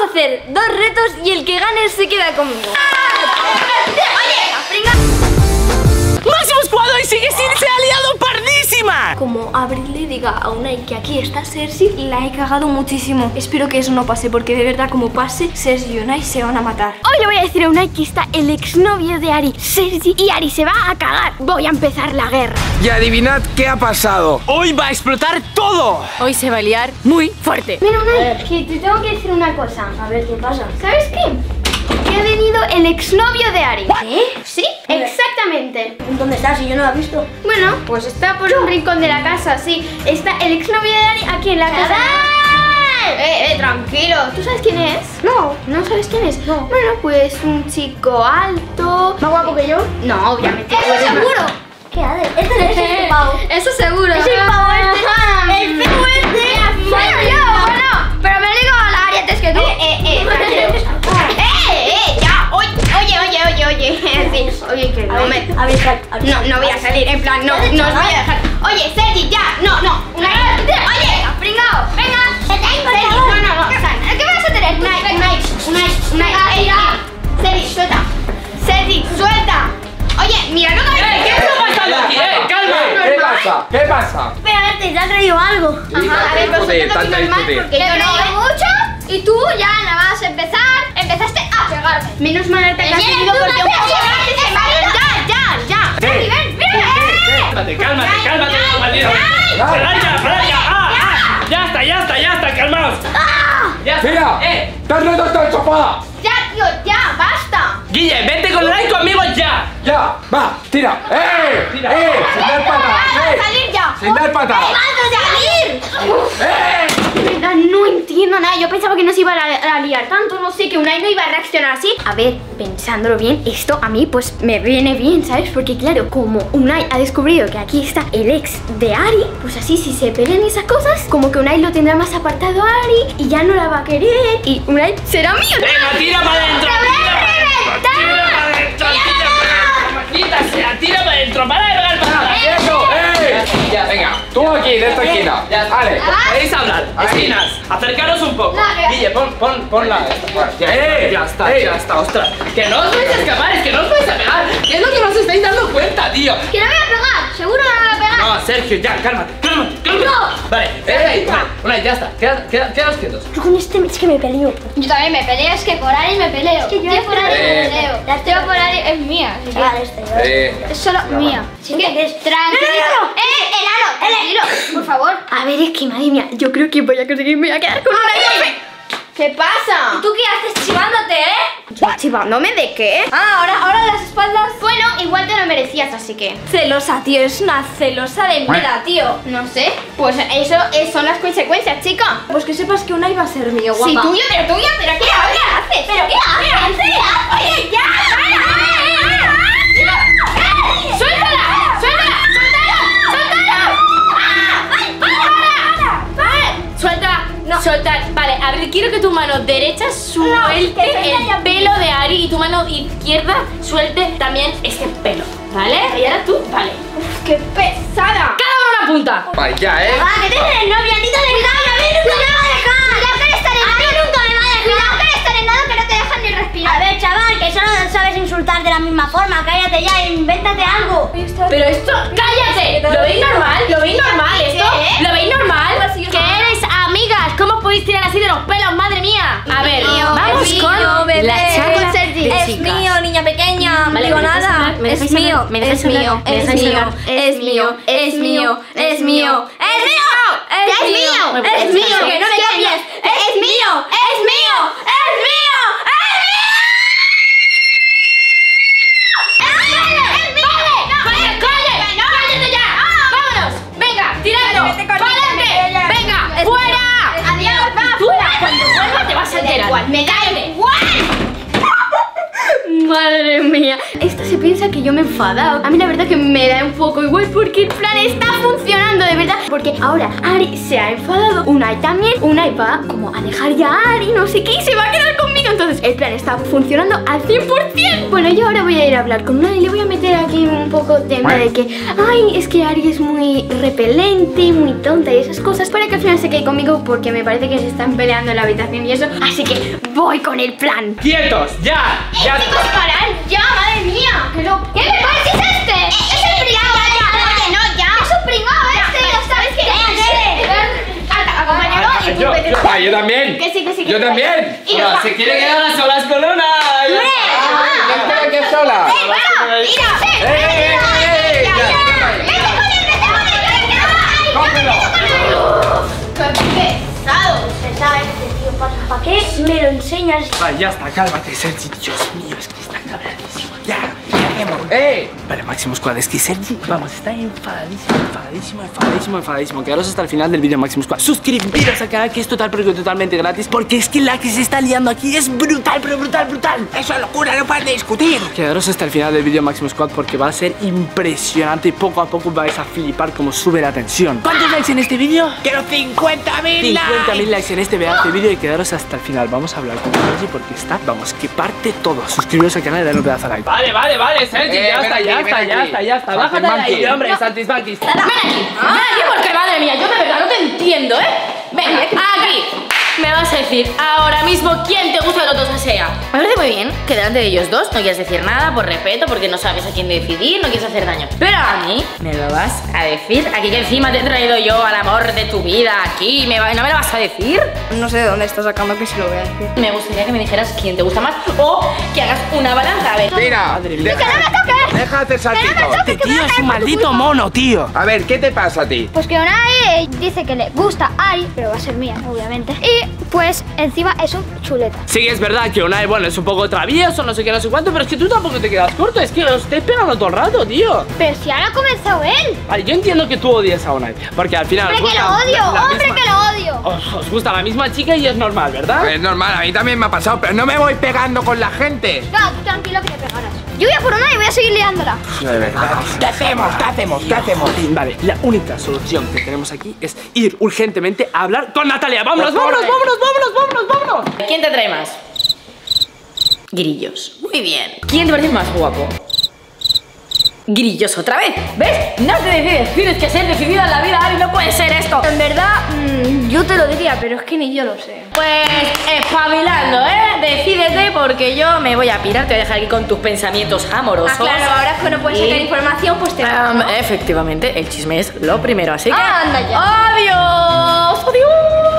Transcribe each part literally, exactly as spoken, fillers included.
a hacer dos retos y el que gane se queda conmigo. Oye, pringa. ¡Máximo Escuadra y sigue sin se ha liado pardísima! Como Abril le diga a Unai que aquí está Sergi, la he cagado muchísimo. Espero que eso no pase, porque de verdad como pase, Sergi y Unai se van a matar. Hoy le voy a decir a Unai que está el exnovio de Ari, Sergi, y Ari se va a cagar. Voy a empezar la guerra. Y adivinad qué ha pasado. ¡Hoy va a explotar todo! Hoy se va a liar muy fuerte. Mira, Unai, que te tengo que decir una cosa. A ver, ¿qué pasa? ¿Sabes qué? Que ha venido el exnovio de Ari. ¿Qué? Sí, exactamente. ¿Dónde está? Si yo no lo he visto. Bueno, pues está por un rincón de la casa, sí. Está el exnovio de Ari aquí en la casa. Eh, eh, tranquilo. ¿Tú sabes quién es? No. ¿No sabes quién es? No. Bueno, pues un chico alto. ¿Más guapo que yo? No, obviamente. ¡Eso Pues, seguro! ¿Qué haces? Este no es el pavo. Eso seguro. Es el pavo este. El pavo este. Bueno, yo, bueno. Pero me digo a la Ari antes que tú. Eh, eh, eh. Eh, eh, ya. Oye, oye, oye, oye, oye. Sí, oye, que no me... A ver, sal, a ver. No, no voy a salir, en plan, no, no os voy a dejar. Oye, Sergi, ya, no, no. Unai, oye, pringao, venga. Sergi, no, no, no, sal. ¿Qué vas a tener? Unai, Unai, Unai, Unai, ey, ey. Sergi, suelta. Sergi, suelta. Oye, mira, no te... ¡Eh! ¿Qué está pasando aquí? ¡Eh! ¡Calma! ¿Qué pasa? ¿Qué pasa? Espera, a ver, te ha traído algo. Ajá, a ver, vosotros Joder, lo tanta que normal discutir. porque yo no mucho y tú ya nada más empezar, empezaste a pegarme. Menos mal que te has seguido porque un poco antes se me... Ya, ya, ya. Sergi, ven, ven, ven. Cálmate, cálmate, cálmate, maldito. Ay, ¡Para ya, para ya! ¡Ah, ah! ¡Ya está, ya está, ya está! ¡Calmaos! ¡Ya está! ¡Mira! ¡Eh! ¡Te has roto hasta el sofá! ya, tío, ya, basta. ¡Guille, vente con Unai conmigo ya! ¡Ya! ¡Va! ¡Tira! ¡Eh! Tira. ¡Eh! ¡Sin dar Vamos patas! a ¡Eh! salir ya. ¡Sin dar patas! salir! ¡Eh! De verdad, no entiendo nada. Yo pensaba que no se iba a, a liar tanto, no sé, que Unai no iba a reaccionar así. A ver, pensándolo bien, esto a mí pues me viene bien, ¿sabes? Porque claro, como Unai ha descubrido que aquí está el ex de Ari, pues así si se pelean esas cosas, como que Unai lo tendrá más apartado a Ari y ya no la va a querer y Unai será mío. ¡Venga, tira para adentro! ¡Te voy a ¡Tira reventar! para adentro! ¡Tira para adentro! ¡Maldita sea! ¡Tira para adentro! ¡Para de pegar para ¡Eso! ¡Eh! Ya, Venga, tú aquí, de esta esquina. Ya, Vale. ¿Queréis hablar? Ahí. Esquinas, acercaros un poco. No, que- Guille, pon, pon, ponla esta. Bueno, ya, Eh, ya está, eh. ya está, ostras. Que no os vais a escapar, es que no os vais a pegar. ¿Qué es lo que no os estáis dando cuenta, tío? Que no voy a pegar, seguro no me voy a pegar. No, Sergio, ya, cálmate, cálmate, cálmate. No. Vale, eh, una, una, ya está. Queda, queda, quedaos quietos. Yo con este es que me peleo. Yo también me peleo, es que por Ari me peleo. que yo Yo por Ari Eh. me peleo. Yo por Ari es mía. así que Vale, este. Eh. es solo mía. Así que tranquilo. No, no, no. ¡Eh, enano! Tranquilo, por favor. A ver, es que madre mía, yo creo que voy a conseguir, me voy a quedar con una. ¿Qué pasa? ¿Tú qué haces chivándote, eh? ¿Yo chivándome de qué? Ah, ahora, ahora las espaldas. Bueno, igual te lo merecías, así que... Celosa, tío, es una celosa de mierda, tío. No sé, pues eso es- son las consecuencias, chica. Pues que sepas que Unai va a ser mío, guapa. Sí, tuyo, pero tuyo, pero ¿qué haces? ¿Pero qué haces? Oye, ya, para, ya. ¡Suéltala! ¡Suéltala! ¡Suéltala! ¡Suéltala! ¡Ay, para! ¡Para! Suelta, no. Soltar, vale, a ver, quiero que tu mano derecha suelte que se el vaya pelo de Ari y tu mano izquierda suelte también este pelo, ¿vale? Y ahora tú, vale. Uf, ¡qué pesada! Cada uno una punta. Vale, ya, ¿eh? Ah, que tienes novia, a ti te dejan, a mí nunca me va a dejar. ¡Cuidado que eres tarenado! nunca me va a dejar. ¡Cuidado que eres tarenado que no te dejan ni respirar! A ver, chaval, que solo sabes insultar de la misma forma. Cállate ya, invéntate algo. Pero esto, cállate. ¿Lo veis normal? ¿Lo veis normal esto? ¿Qué? ¿Lo veis normal? Que eres amigas. ¿Cómo podéis tirar así de los pelos? Madre mía. A ver, mío, vamos es con mío, bebé. la charla Sergi. de Es chicas. mío, niña pequeña. No Vale, digo ¿me dejáis nada. hablar? ¿Me Es dejáis mío, hablar? ¿Me dejáis es mío, hablar? ¿Me es dejáis mío, hablar? es mío, es mío, es mío, es mío, ¡Es mío! Me ¡Es parece mío! que no me Es que copies. ¡Es mío! ¡Es mío! ¡Es mío! ¡Es mío! ¡Vale, calle! ¡Cállate ya! ¡Vámonos! ¡Venga, tirando! Vete con ¡Para ella, adelante! ella. ¡Venga, Es fuera! Adiós, va, ¡Fuera! Cuando vuelva te vas a enterar. igual, me da igual. Madre mía, esta se piensa que yo me he enfadado. A mí la verdad que me da un poco igual porque el plan está funcionando, de verdad. Porque ahora Ari se ha enfadado, Unai también. Unai va como a dejar ya a Ari, no sé qué, y se va a quedar conmigo. Entonces el plan está funcionando al cien por cien. Bueno, yo ahora voy a ir a hablar con Unai y le voy a meter aquí un poco tema de que, ay, es que Ari es muy repelente, muy tonta y esas cosas, para que al final se quede conmigo porque me parece que se están peleando en la habitación y eso. Así que voy con el plan. ¡Quietos! ¡Ya! ¡Ya! ¡Eh, chicos, parad! ¡Ya, madre mía! ¿Qué, lo... ¿Qué me pasa? ¿Es este? Eh, ¡Es el pringao! ¡Ya, ya! ¡Oye, no, ya! ¡Es un pringao este! ¿Lo sabes qué es? Acompañado y tú Yo, vete. yo, ah, yo también. Que sí, que sí. que Yo sí. también. Y No, nos se quiere quedar a solas con una. ¿Qué quieres sola? ¡Eh, bueno! ¡Mira! ¡Eh, ¡Eh, eh, eh! ya, Ya, ya! ya, ¡Vete con él, vete con él! ¡Vete con él! ¡Cógelo! ¡Qué pesado! Pesado este tío, ¿para qué me lo enseñas? Vale, ya está, cálmate, Sergi. Dios mío, es que está cabreadísimo. Ya, ¿qué hacemos? ¡Eh! Vale, Maximus Squad, es que Sergi, vamos, está enfadadísimo, enfadadísimo, enfadadísimo, enfadadísimo. Quedaros hasta el final del vídeo, Maximus Squad. Suscribiros al canal, que es total, pero que totalmente gratis, porque es que la que se está liando aquí es brutal, pero brutal, brutal. Eso es locura, no puedes discutir. Quedaros hasta el final del vídeo, Maximus Squad, porque va a ser impresionante y poco a poco vais a flipar como sube la tensión. ¿Cuántos likes en este vídeo? ¡Quiero cincuenta mil likes! cincuenta mil likes en este pedazo de vídeo y quedaros hasta el final. Vamos a hablar con Sergi porque está, vamos, que parte todo. Suscribiros al canal y darle un pedazo de like. Vale, vale, vale, Sergi, Eh, ya ven está, aquí, ya ven está, ya aquí. está, ya está. Bájate de Saltimbanqui. ahí, hombre, Saltimbanqui. Ven aquí, ven aquí porque madre mía, yo de verdad no te entiendo, ¿eh? Venga, aquí. Me vas a decir ahora mismo quién te gusta de los dos Asea. Me parece muy bien que delante de ellos dos no quieras decir nada por respeto, porque no sabes a quién decidir, no quieres hacer daño. Pero a mí me lo vas a decir. Aquí que encima te he traído yo al amor de tu vida aquí, ¿me va- ¿no me lo vas a decir? No sé de dónde está sacando que se lo voy a decir. Me gustaría que me dijeras quién te gusta más o que hagas una balanza. A ver. Mira, deja, deja de hacer saltitos. Este tío es un maldito mono, tío. A ver, ¿qué te pasa a ti? Pues que Unai dice que le gusta Ari, pero va a ser mía, obviamente. Y pues encima es un chuleta. Sí, es verdad que Unai, bueno, es un poco travieso, no sé qué, no sé cuánto, pero es que tú tampoco te quedas corto, es que os estáis pegando todo el rato, tío. Pero si ahora ha comenzado él. Vale, yo entiendo que tú odias a Unai, porque al final... ¡Hombre, os que lo gusta odio! la- la ¡Hombre, misma- que lo odio! Os, os gusta la misma chica y es normal, ¿verdad? Es normal, a mí también me ha pasado, pero no me voy pegando con la gente. No, tú tranquilo que te pegarás. Yo voy a por Unai y voy a seguir liándola. De verdad. ¿Qué hacemos? ¿Qué hacemos? ¿Qué hacemos? Vale, la única solución que tenemos aquí es ir urgentemente a hablar con Natalia. ¡Vámonos, Por favor. vámonos, vámonos, vámonos, vámonos, vámonos! ¿Quién te trae más? Grillos. Muy bien. ¿Quién te parece más guapo? Grillos otra vez. ¿Ves? No te decides. Tienes que ser decidida en la vida, Ari. No puede ser esto. En verdad, mmm, yo te lo diría, pero es que ni yo lo sé. Pues espabilando, ¿eh? Decídete porque yo me voy a pirar. Te voy a dejar aquí con tus pensamientos amorosos. Ah, claro, ahora es que no puedes sacar Y- información, pues te vas, Um, ¿no? Efectivamente, el chisme es lo primero, así que... Anda ya. ¡Adiós! ¡Adiós!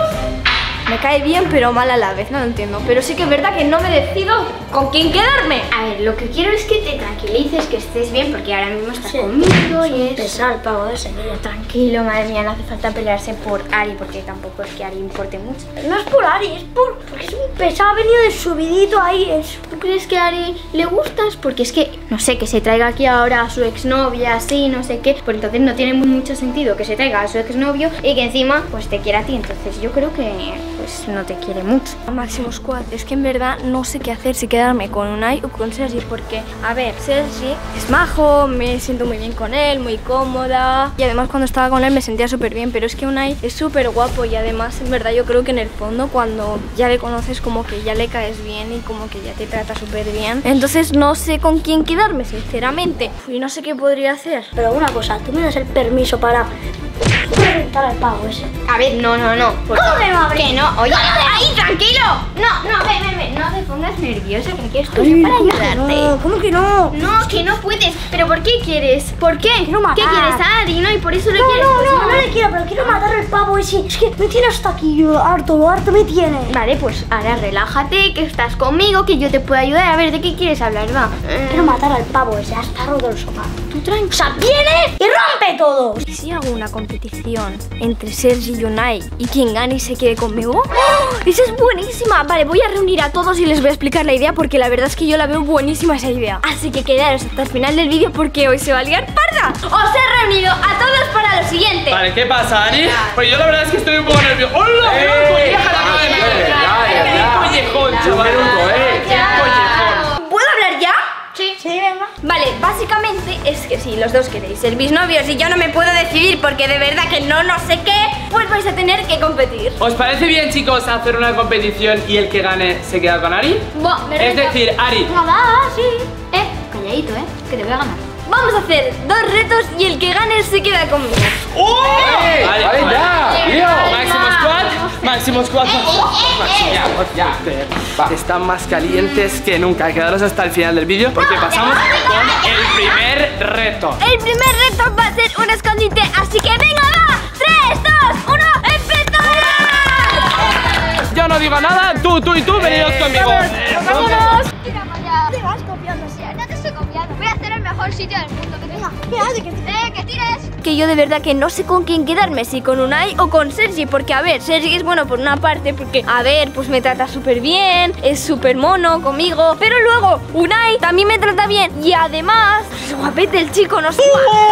Me cae bien, pero mal a la vez, no lo entiendo. Pero sí que es verdad que no me decido con quién quedarme. A ver, lo que quiero es que te tranquilices, que estés bien, porque ahora mismo estás conmigo y es... Pesar el pavo ese, niño. Tranquilo, madre mía, no hace falta pelearse por Ari, porque tampoco es que Ari importe mucho. No es por Ari, es por... porque es muy pesado, ha venido de subidito ahí. Es... ¿Tú crees que a Ari le gustas? Porque es que, no sé, que se traiga aquí ahora a su exnovia, así, no sé qué. Pues entonces no tiene mucho sentido que se traiga a su exnovio y que encima, pues te quiera a ti. Entonces yo creo que, pues no te quiere mucho. Máximo Squad, es que en verdad no sé qué hacer, si quedarme con Unai o con Sergi, porque, a ver, Sergi es majo, me siento muy bien con él, muy cómoda, y además cuando estaba con él me sentía súper bien, pero es que Unai es súper guapo y además, en verdad, yo creo que en el fondo cuando ya le conoces como que ya le caes bien y como que ya te trata súper bien, entonces no sé con quién quedarme, sinceramente, y no sé qué podría hacer. Pero una cosa, tú me das el permiso para reventar al pavo ese. A ver, no, no, no. ¿Cómo que no, Abril? Que no, oye, ahí, tranquilo. No, no, ven, ven, ven, no te pongas nerviosa, que aquí estoy yo para ayudarte. No, ¿cómo que no? No, que no puedes. ¿Pero por qué quieres? ¿Por qué? Quiero matar. ¿Qué quieres, Ari? ¿No? Y por eso lo No, quieres. no, Pues no, no le quiero, pero quiero matar al pavo ese. Es que me tiene hasta aquí, yo harto, lo harto me tiene. Vale, pues ahora relájate, que estás conmigo, que yo te puedo ayudar. A ver, ¿de qué quieres hablar, va? Quiero matar al pavo ese, hasta roto el sofá. Tú tranquilo. O sea, viene y rompe todo. ¿Y si hago una competición entre Sergi y Unai y quien gane y se quede conmigo? ¡Oh! ¡Esa es buenísima! Vale, voy a reunir a todos y les voy a explicar la idea porque la verdad es que yo la veo buenísima esa idea. Así que quedaros hasta el final del vídeo porque hoy se va a liar parda. Os he reunido a todos para lo siguiente. Vale, ¿qué pasa, Ani? Pues yo la verdad es que estoy un poco nervioso. ¡Hola! ¡Eh! ¡Colleja la madre! Ya, ya, ya. ¡Qué collejón, Un chaval! minuto, ¿eh? ¡Qué collejón! ¿Puedo hablar ya? Sí, sí, venga. Vale, básicamente es que si si los dos queréis ser mis novios y yo no me puedo decidir porque de verdad que no, no sé qué, pues vais a tener que competir. ¿Os parece bien, chicos, hacer una competición y el que gane se queda con Ari? Buah, me Es reto. decir, Ari, Venga, va, sí. Eh, calladito, eh, que te voy a ganar. Vamos a hacer dos retos y el que gane se queda conmigo. Vale, vale, vale. ya, tío. Máximo squad, máximo squad. Ya, ya. Va. Están más calientes que nunca. Quedaros hasta el final del vídeo porque pasamos con el primer reto. El primer reto va a ser un escondite, así que venga, va. tres, dos, uno, ¡empezamos! Yo no digo nada, tú, tú y tú venidos conmigo. ¡Vámonos! Tira para allá. Te vas confiando, sí. No te estoy confiando. Voy a hacer el mejor sitio del mundo. Que tenga. Mira, que, eh, que tires. Que yo de verdad que no sé con quién quedarme, si con Unai o con Sergi, porque a ver, Sergi es bueno por una parte, porque a ver, pues me trata súper bien, es súper mono conmigo, pero luego Unai también me trata bien y además es guapete el chico, no sé.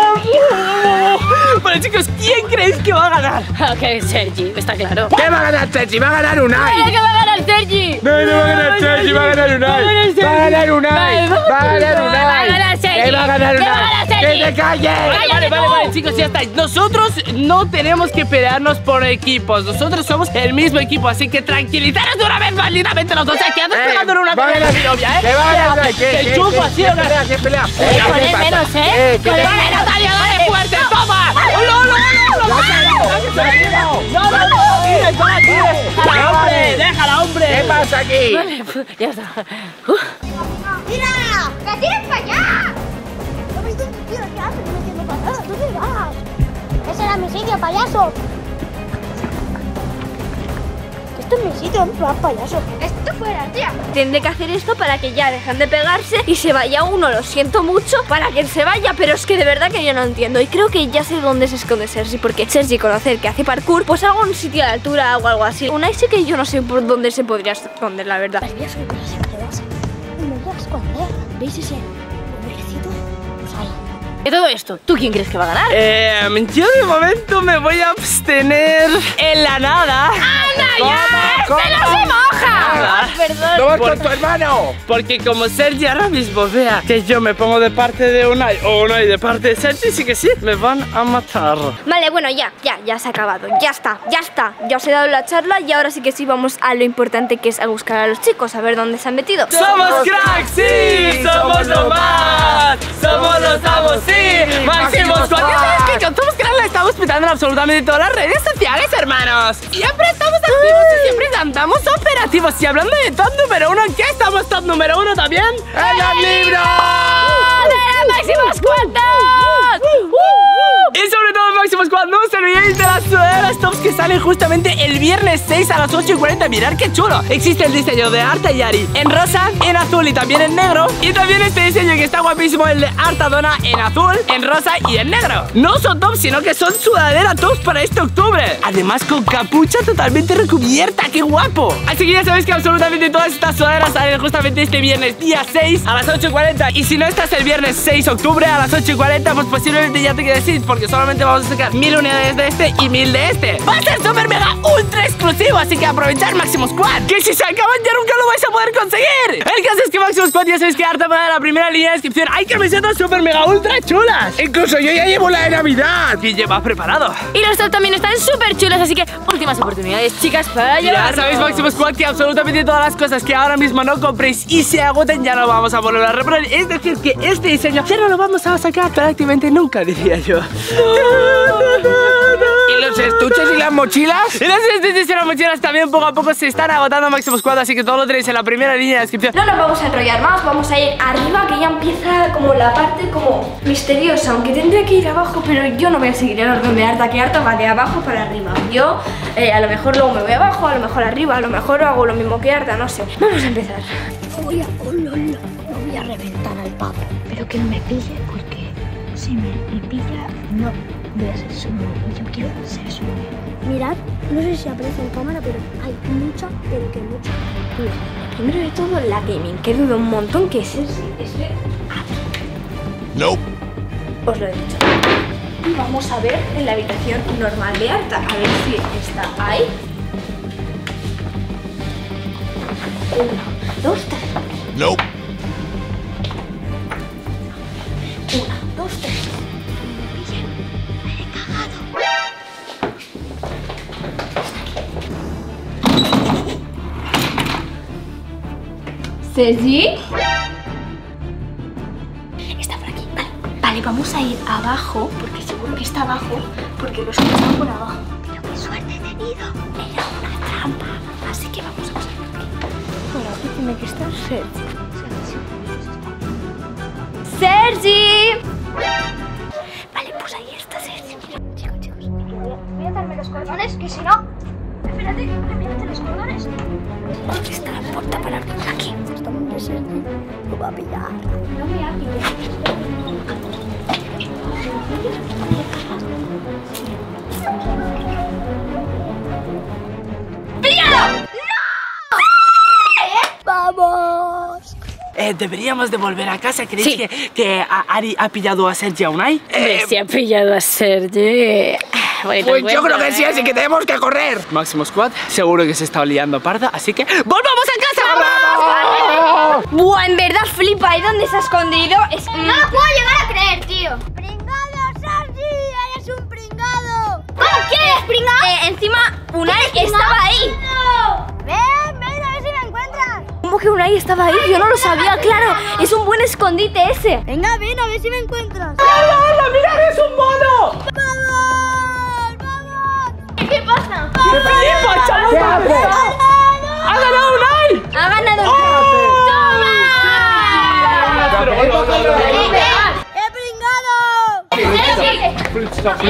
Bueno, chicos, ¿quién creéis que va a ganar? Ok, Sergi, está claro. ¿Qué va a ganar Sergi? Va a ganar Unai. ¿Qué va a ganar Sergi? No, no va a ganar Sergi, va a ganar Unai. Va a ganar Unai. Va a ganar Unai. Va a ganar Sergi. ¿Qué va a ganar ¿Qué va a Unai? ganar Sergi? ¡Que te calles! Vale, vale, vale, chicos, ya está. Nosotros no tenemos que pelearnos por equipos. Nosotros somos el mismo equipo, así que tranquilizaros de una vez, malditamente los dos. ¿Qué haces Eh, pegando en una va a pelea ganar- de mi novia, eh? ¿Qué va a ganar Unai? ¿Qué? Te ¿Qué? chupo ¿Qué? así, ¿Qué una- pelea? ¿Qué pelea? Eh, con ¿Qué el pasa? menos, ¿eh? ¿Qué? ¿Qué Con te el pasa? menos. ¡Natalia, dale fuerte! ¡Toma! ¡No, no, no! ¡No, no, no! ¡No, no, no! ¡Tires, no la tires! ¡Déjala, hombre! ¡Déjala, hombre! ¿Qué pasa aquí? Ya está. ¡Tira! ¡Que tires para allá! ¿No ves dónde tío? ¿Qué haces? No entiendo para nada. ¿Dónde vas? Ese era mi sitio, payaso. Esto es mi sitio, ¿dónde vas, payaso? Esto fuera, tía. Tendré que hacer esto para que ya dejen de pegarse y se vaya uno, lo siento mucho, para que se vaya, pero es que de verdad que yo no entiendo. Y creo que ya sé dónde se esconde Sergi, porque Sergi conocer que hace parkour, pues algún sitio de altura o algo así. Unai sí que yo no sé por dónde se podría esconder, la verdad. Voy a subir por las escaleras y me voy a esconder. ¿Veis ese hombrecito? Pues ahí. De todo esto, ¿tú quién crees que va a ganar? Eh, yo de momento me voy a abstener en la nada. ¡Anda ya! ¿Cómo? ¡Se no se moja! Nada. ¡No vas Por- con tu hermano! Porque como Sergi ahora mismo vea que yo me pongo de parte de Unai o Unai de parte de Sergi, sí que sí, me van a matar. Vale, bueno, ya, ya, ya se ha acabado. Ya está, ya está. Ya os he dado la charla y ahora sí que sí vamos a lo importante que es a buscar a los chicos, a ver dónde se han metido. ¡Somos cracks! ¡Sí! ¡Somos lo más! ¡Somos los amos! ¡Sí! ¡Máximos Squad! Ya sabes que con Somos cracks la estamos petando en absolutamente todas las redes sociales, hermanos. Siempre estamos activos y siempre andamos operativos. Y hablando de top número uno, ¿en qué estamos top número uno también? ¡En los libros! ¡De Máximo Squad! Y sobre todo, Máximo Squad, no os olvidéis de las sudaderas tops que salen justamente el viernes seis a las ocho y cuarenta. Mirad qué chulo. Existe el diseño de Arta y Ari en rosa, en azul y también en negro. Y también este diseño que está guapísimo, el de Arta Dona en azul, en rosa y en negro. No son tops, sino que son sudadera tops para este octubre. Además con capucha totalmente recubierta. ¡Qué guapo! Así que ya sabéis que absolutamente todas estas sudaderas salen justamente este viernes día seis a las ocho y cuarenta. Y si no estás el viernes seis de octubre a las ocho y cuarenta, pues posiblemente ya te quedes sin, porque solamente vamos a sacar mil unidades de este y mil de este. Va a ser super mega ultra exclusivo, así que aprovechar Máximo Squad, que si se acaban ya nunca lo vais a poder conseguir. El caso es que Máximo Squad ya sabéis que Arta para la primera línea de descripción hay camisetas super mega ultra chulas. Incluso yo ya llevo la de Navidad. Y lleva preparado. Y los top también están súper chulos, así que últimas oportunidades, chicas, para Ya llevar. sabéis, Máximo Squad, que absolutamente todas las cosas que ahora mismo no compréis y se agoten ya no vamos a volver a reponer. Es decir, que este diseño ya no lo vamos a sacar prácticamente nunca, diría yo. ¿Y los estuches y las mochilas? Y las estuches y las mochilas también poco a poco se están agotando, Máximo Squad, así que todo lo tenéis en la primera línea de descripción. No nos vamos a enrollar más, vamos a ir arriba, que ya empieza como la parte como misteriosa, aunque tendré que ir abajo, pero yo no voy a seguir el orden de Arta, que Arta va de abajo para arriba. Yo eh, a lo mejor luego me voy abajo, a lo mejor arriba, a lo mejor hago lo mismo que Arta, no sé. Vamos a empezar. Voy a... Oh, no, no, no voy a reventar al pavo. Pero que me pille, porque si me, me pilla, no voy a ser su novio. Yo quiero ser su novio. Mirad, no sé si aprecia en cámara, pero hay mucha, pero que mucha luz. Primero de todo, la gaming, que dudo un montón que ese es ese. No. Os lo he dicho. Y vamos a ver en la habitación normal de Arta, a ver si está ahí. Uno, dos, tres. No. Uno, dos, tres. ¿Sergi? Está por aquí. Vale, vale, vamos a ir abajo, porque seguro que está abajo, porque lo escuchamos por abajo. Pero qué suerte he tenido. Era una trampa. Así que vamos a pasar por aquí. Bueno, aquí tiene que estar Sergi. ¡Sergi! Vale, pues ahí está Sergi. Chicos, chicos, voy a atarme los cordones, que si no... Espérate, mírate los cordones. ¿Dónde está la puerta para abrir? Aquí. Hasta donde Sergi lo va a pillar. No me ha pillado. ¡Vamos! Eh, deberíamos de volver a casa. ¿Creéis Sí. que, que a Ari ha pillado a Sergi a Unai? Eh, se ha pillado a Sergi. Bueno, Pues te yo creo cuento, que sí, ¿eh? así que tenemos que correr. Máximo Squad, seguro que se está liando parda, así que ¡volvamos a casa! Buah, en verdad flipa. ¿Y dónde se ha escondido? Es... No lo puedo llegar a creer, tío. ¡Pringado, Sergi! ¡Eres un pringado! ¿Cómo quieres, pringado? Eh, encima, Unai estaba ahí. ¡Ven, ven a ver si me encuentras! ¿Cómo que Unai estaba ahí? Yo no lo sabía, claro. Es un buen escondite ese. Venga, ven a ver si me encuentras. ¡Hola, hola! ¡Mirad, es un mono! ¡Vamos! ¡Vamos! ¿Qué pasa? ¡Qué flipa, chaval! ¿Qué haces? ¡Ha ganado Unai! Ha ganado. Pero voy bajando de ahí. ¡He pringado!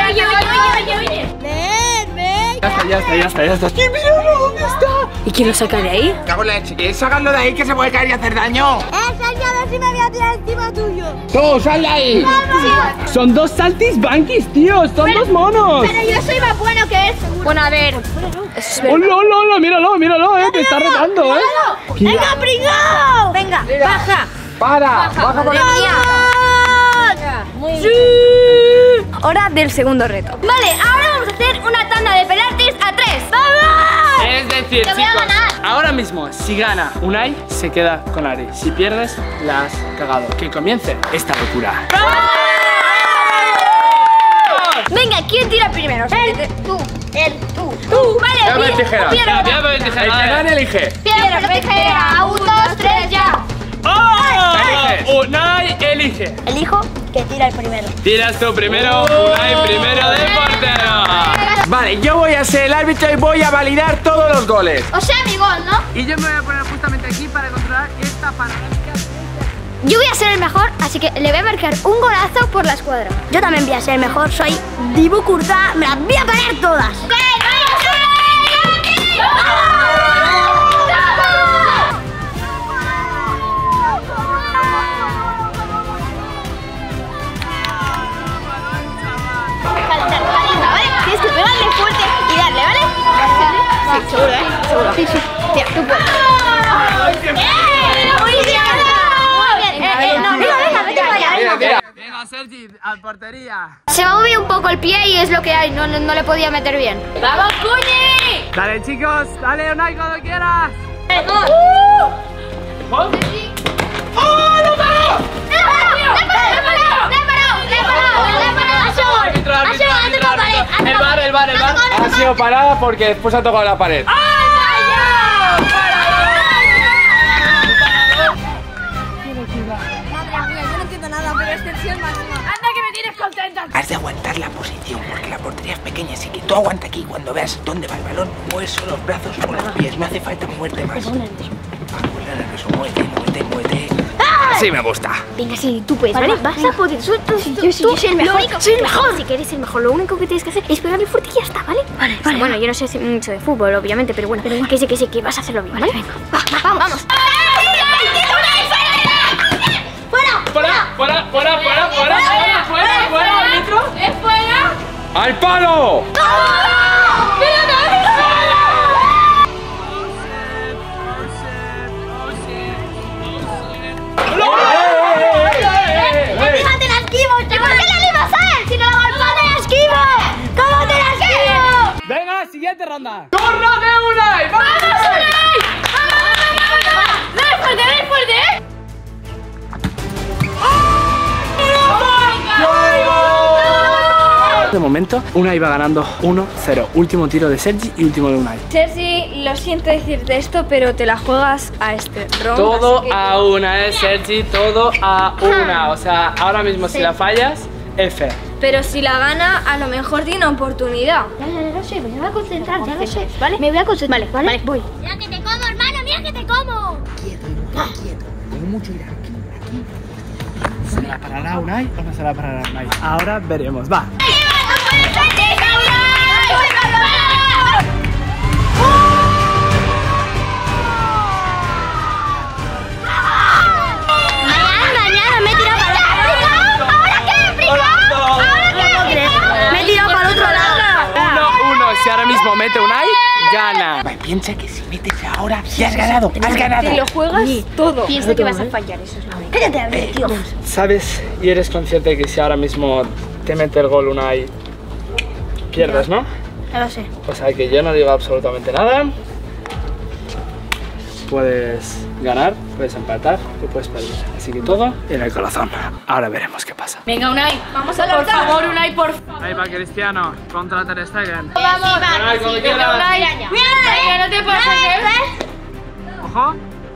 ¡Ven, ven! Ya está, ya está, ya está, ya está. ¡Qué míralo! ¿Dónde está? ¿Y quién lo saca de ahí? Cago en la leche. Eh, sácalo de ahí que se puede caer y hacer daño. ¡Eh, Sergi, a ver si me voy a tirar encima tuyo! ¡Tú, sal de ahí! Son dos saltis banquis, tío. Son dos monos. Pero yo soy más bueno que él, seguro. Bueno, a ver. Eso es verdad. ¡Hola, hola, hola! Míralo, míralo, eh. Te está retando, eh. ¡Venga, pringado! Venga, baja. ¡Para! ¡Baja por Madre mía. Sí. Hora del segundo reto. Vale, ahora vamos a hacer una tanda de penaltis a tres. ¡Vamos! Es decir, Te voy a chicos, ganar. ahora mismo, si gana Unai, se queda con Ari. Si pierdes, la has cagado. Que comience esta locura. Venga, ¿quién tira primero? Él, tú, él, tú. Tú, vale, Piedra, piedra, tijera. piedra, Piedra, tijera. El que gane, elige. Piedra, papel, tijera. Un, dos, tres, ya. ¡Oh! Unai elige. Elijo que tira el primero. Tiras tú primero, Unai primero de portero. Vale, yo voy a ser el árbitro y voy a validar todos los goles. O sea, mi gol, ¿no? Y yo me voy a poner justamente aquí para controlar esta panorámica. Yo voy a ser el mejor, así que le voy a marcar un golazo por la escuadra. Yo también voy a ser el mejor, soy Dibu Courtois, me las voy a poner todas. Tienes que pegarle fuerte y darle, ¿vale? Sí, seguro, ¿eh? Seguro. Sí, sí. Tía, tú puedes. ¡Eh! ¡Muy bien! Muy bien. Eh, eh, no, venga, venga, vete para allá, venga. Venga, Sergi, a portería. Se me ha movido un poco el pie y es lo que hay, no, no, no le podía meter bien. ¡Vamos, Cuñi! Dale, chicos, dale, Unai, cuando quieras. El bar, el bar, el bar. Ha sido parada porque después ha tocado la pared. Has de aguantar la posición porque la portería es pequeña, así que tú aguanta aquí. Cuando veas dónde va el balón, mueves solo los brazos o los pies. No hace falta moverte más. Ah, pues nada, eso, muévete, muévete, muévete. Así me gusta. Venga, sí, tú puedes, ¿vale? Vas a poder. Tú, tú, tú, yo, sí, yo soy el mejor. Soy el mejor. Si quieres ser el mejor, lo único que tienes que hacer es pegarle fuerte y ya está, ¿vale? Vale, vale. Bueno, yo no sé mucho de fútbol, obviamente, pero bueno, que sé, que sé, que vas a hacerlo bien, ¿vale? Venga, va, vamos. Vamos. ¡Fuera, fuera, fuera, fuera, fuera, fuera, fuera, fuera, árbitro! ¡Es fuera! ¡Al palo! ¡Fíjate, la esquivo! ¿Por qué no le ibas a él? ¡Si no la golpea, la esquivo! ¿Cómo te la esquivo? Venga, siguiente ronda. ¡Corno de Unai! ¡Vamos, Unai! ¡Vamos! ¡Dale fuerte, dale fuerte, eh! de momento Unai va ganando uno cero. Último tiro de Sergi y último de Unai. Sergi, lo siento decirte esto, pero te la juegas a este round. Todo así que- a una, eh, Sergi, todo a una. O sea, ahora mismo si la fallas, F. Pero si la gana, a lo mejor tiene oportunidad. Ya, ya, ya lo sé, me voy a concentrar, ya lo sé. ¿Vale? Me voy a concentrar, ¿vale? ¿Vale? Voy. Mira que te como, hermano, mira que te como. ¿Se la parará Unai o no se la parará Unai? Ahora veremos, va. Mañana me he tirado para el otro. ¿Ahora qué? ¿Ahora Me he tirado para el otro lado. uno uno, si ahora mismo mete Unai, gana. Piensa que si metes ahora, ya has ganado, has ganado. Te lo juegas todo. Piensa que vas a fallar, eso es lo único. Cállate, a ver, tío. ¿Sabes y eres consciente que si ahora mismo te mete el gol Unai, pierdes, no? Ya lo sé. O sea que yo no digo absolutamente nada. Puedes ganar, puedes empatar y puedes perder. Así que todo en el corazón. Ahora veremos qué pasa. Venga, Unai, vamos a por favor, Unai, por favor. Ahí va Cristiano contra Ter Stegen. Vamos, Unai, como venga, quieras. Unai. Venga, no te pases, ¿eh? Ojo.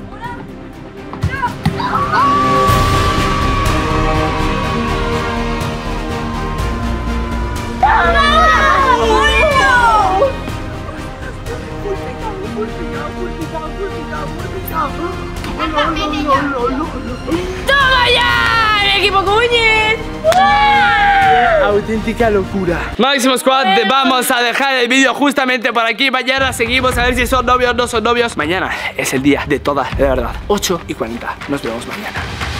¡Toma ya! ¡El equipo Cuñiz! Auténtica locura. Máximo Squad, vamos a dejar el vídeo justamente por aquí. Mañana seguimos a ver si son novios o no son novios. Mañana es el día de todas, de verdad. ocho y cuarenta. Nos vemos mañana.